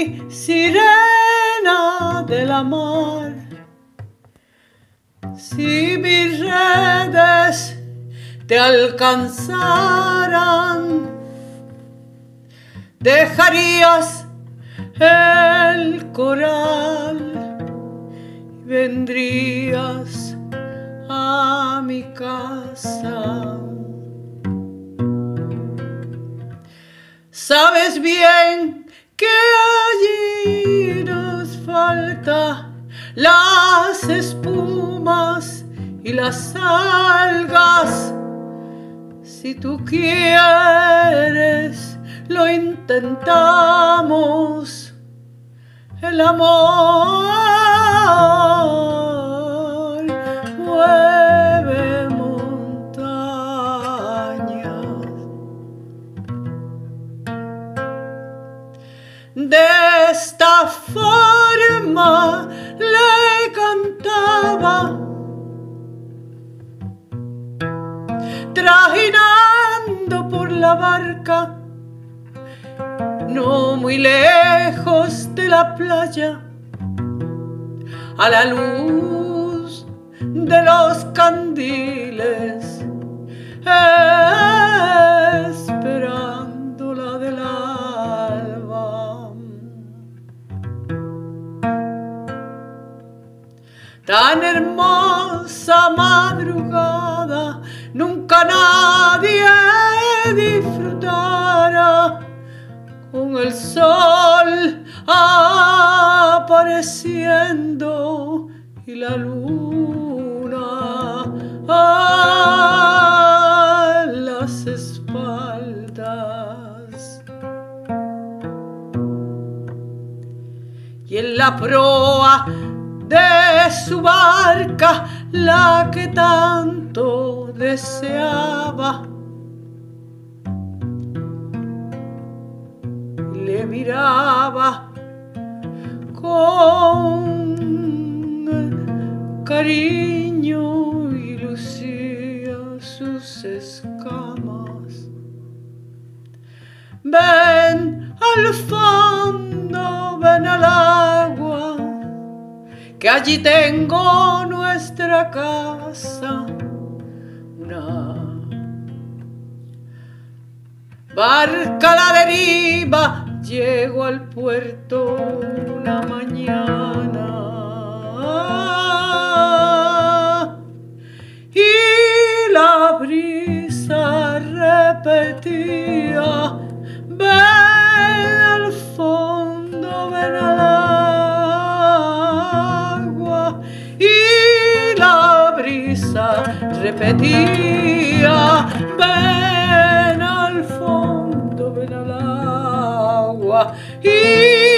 sirena de la mar, si mis redes te alcanzaran, dejarías el coral y vendrías a mi casa. Sabes bien que allí nos falta las espumas y las algas. Si tú quieres, lo intentamos. El amor mueve montañas. De esta forma le cantaba, trajinando por la barca, no muy lejos de la playa, a la luz de los candiles, esperando la del alba. Tan hermosa madrugada nunca nadie disfrutara, con el sol apareciendo y la luna a las espaldas. Y en la proa de su barca, la que tanto deseaba, le miraba con cariño y lucía sus escamas. Ven al fondo, ven al agua, que allí tengo nuestra casa, una barca a la deriva. Llego al puerto una mañana y la brisa repetía, ven al fondo, ven al agua. Y la brisa repetía, ven al fondo, ven al agua. Y